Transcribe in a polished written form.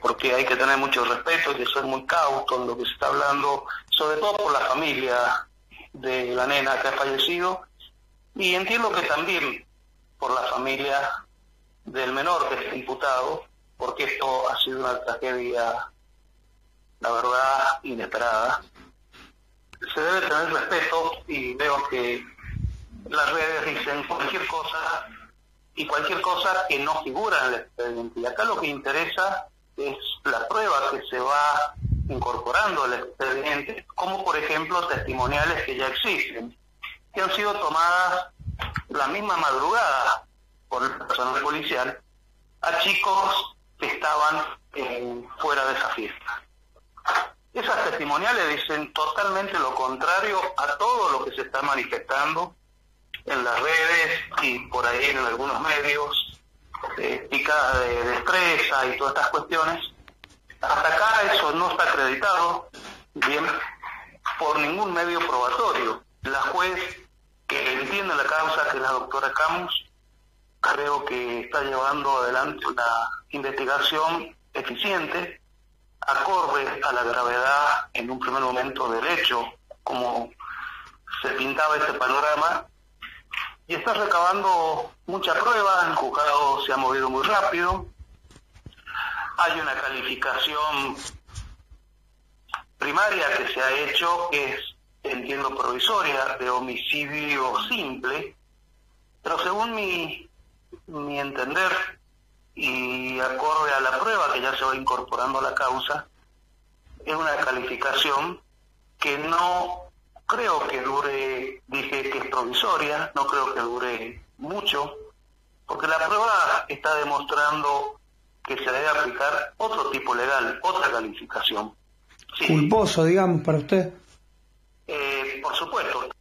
porque hay que tener mucho respeto, hay que ser muy cauto en lo que se está hablando, sobre todo por la familia de la nena que ha fallecido, y entiendo que también por la familia del menor que está imputado, porque esto ha sido una tragedia, la verdad, inesperada. Se debe tener respeto, y veo que las redes dicen cualquier cosa, y cualquier cosa que no figura en el expediente. Y acá lo que interesa es la prueba que se va incorporando al expediente, como por ejemplo testimoniales que ya existen, que han sido tomadas la misma madrugada por el personal policial a chicos que estaban fuera de esa fiesta. Esas testimoniales dicen totalmente lo contrario a todo lo que se está manifestando en las redes y por ahí en algunos medios, picadas de destreza y todas estas cuestiones. Hasta acá eso no está acreditado bien por ningún medio probatorio. La juez que entiende la causa, que es la doctora Camus, creo que está llevando adelante una investigación eficiente, acorde a la gravedad en un primer momento del hecho, como se pintaba este panorama, y está recabando mucha prueba. El juzgado se ha movido muy rápido, hay una calificación primaria que se ha hecho, que es, entiendo, provisoria, de homicidio simple, pero según mi entender, y acorde a la prueba que ya se va incorporando a la causa, es una calificación que no creo que dure, dije que es provisoria, no creo que dure mucho, porque la prueba está demostrando que se debe aplicar otro tipo legal, otra calificación. Sí. Culposo, digamos, para usted. Por supuesto.